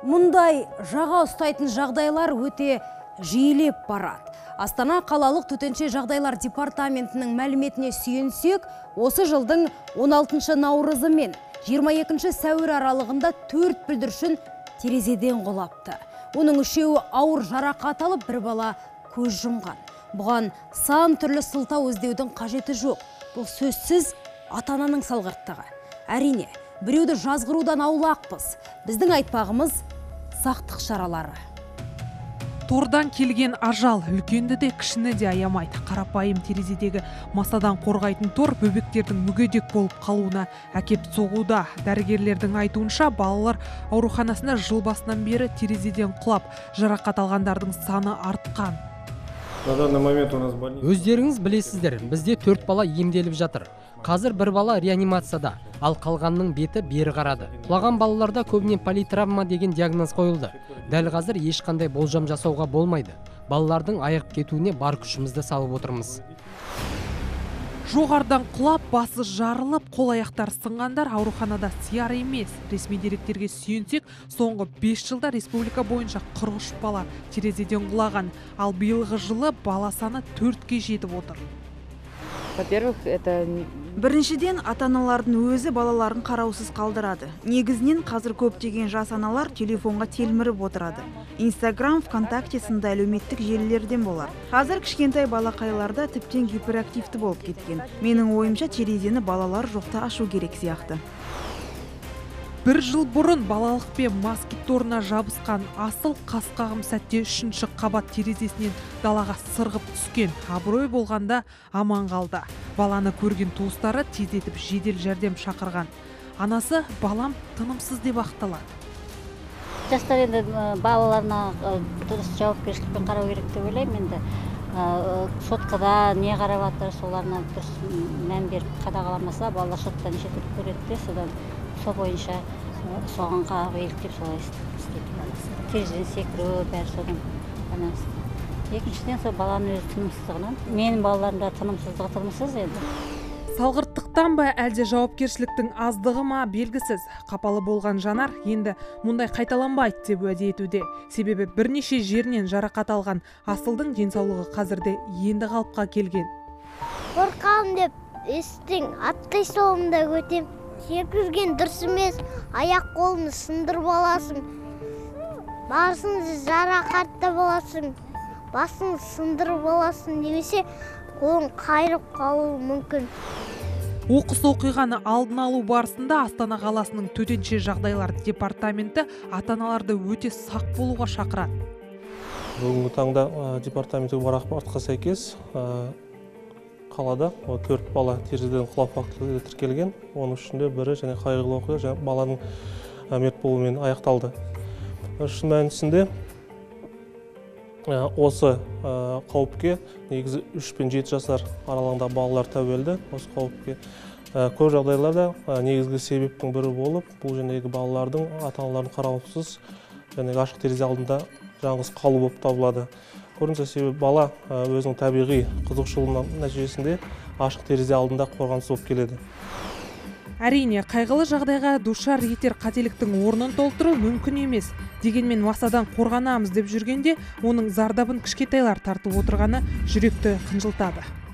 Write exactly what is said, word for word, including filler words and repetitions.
Мұндай жаға ұстайтын жағдайлар өте жиілеп барады. Астана қалалық төтенше жағдайлар департаментінің мәліметіне сүйенсек, осы жылдың он алтыншы наурызы мен жиырма екінші сәуір аралығында төрт бүлдіршін терезеден құлапты. Оның үшеуі ауыр жарақат алып, бір бала көз жұмған. Бұған сан түрлі сылтау іздеудің қажеті жоқ. Бұл сөзсіз ата-ананың салғырттығы. Әрине, біреуді жазғырудан аулақпыз. Біздің айтпағымыз сақтық шаралары. Тордан келген ажал үлкенді де кішіні де аямайды. Қарапайым терезедегі масадан қорғайтын тор бөбектердің мүгедек болып қалуына әкеп соғуда. Дәрігерлердің айтуынша, балалар ауруханасында жыл басынан бері терезеден құлап, жарақат алғандардың саны артқан. Өздеріңіз білесіздер, бізде төрт бала емделіп жатыр. Қазір бір бала реанимацияда, ал қалғанның беті бері қарады. Құлаған балаларда көбіне политравма деген диагноз қойылды. Дәл қазір ешқандай болжам жасауға болмайды. Балалардың аяқ кетуіне бар күшімізді салып отырмыз. Жоғардан құлап, басы жарылып, қол аяқтар сынғандар ауруханада сияр емес. Ресми деректерге сүйенсек, соңғы бес жылда республика бойынша қырық үш бала терезеден құлаған, ал биылғы жылы бала саны төртке жетіп отыр. Во-первых, это... Біріншіден, ата-аналардың өзі балаларын қараусыз қалдырады. Негізінен қазір көптеген жас аналар телефонға телміріп отырады. Инстаграм, ВКонтакте сынды әлеуметтік желілерден болар. Қазір кішкентай балақайларда тіптен гиперактивті болып кеткен. Менің ойымша, терезені балалар жоқта ашу керек сияқты. Бір жыл бұрын балалықпен москит торына жабысқан асыл қасқағым сәтте үшінші қабат терезесінен далаға сырғып түскен. Абырой болғанда аман қалды. Баланы көрген туыстары тездетіп жедел жәрдем шақырған. Анасы балам тынымсыз деп ақталады. Жастар енді балаларына дұрыс жауапкершілікпен қарау керек деп ойлаймын. Енді соткада не қарап жатыр, соларына дұрыс мән беріп қадағаламаса, балалар сотта неше түрлі көреді де, содан сол бойынша соған қарап еліктеп солай істейді. Терезеден секіру, бәрі содан байланысты. Екіншіден сол баланың өзі тынымсыздығынан. Менің балаларымда тынымсыздығы тынымсыз енді. Салғырттықтан ба, әлде жауапкершіліктің аздығы ма белгісіз. Қапалы болған жанар енді мұндай қайталанбайды деп уәде етуде. Себебі бірнеше жерінен жарақат алған асылдың денсаулығы қазірде енді қалыпқа келген. Қорқам деп естің, аттай соғымда өтем. Секірген дұрыс емес, аяқ қолын сындырып аласың. Басың жарақатта боласың, басың сындырып аласың, немесе қолын қайрып қалуы мүмкін. Оқыс оқиғаны алдын алу барысында Астана қаласының төтенше жағдайлар департаменті ата-аналарды өте сақ болуға шақырады. Бүгінгі таңда департаменттің ақпаратқа сәйкес қалада төрт бала терезеден құлап фактілері тіркелген. Оның ішінде бірі және қайғылы оқиға баланың мерт болуымен аяқталды. Шын мәнісінде осы қауіпке негізі үш пен жеті жасар аралығында балалар тәуелді. Осы қауіпке көп жағдайларда негізгі себептің бірі болып, бұл жәнегі балалардың ата-аналардың қараусыз және ашық терезе алдында жалғыз қалу болып табылады. Көрінсе себебі бала өзінің табиғи қызықшылығының нәтижесінде ашық терезе алдында қорғансыз болып келеді. Әрине, қайғылы жағдайға душар етер қателіктің орнын толтыру мүмкін емес. Дегенмен масадан қорғанамыз деп жүргенде, оның зардабын кішкентайлар тартып отырғаны жүректі қынжылтады.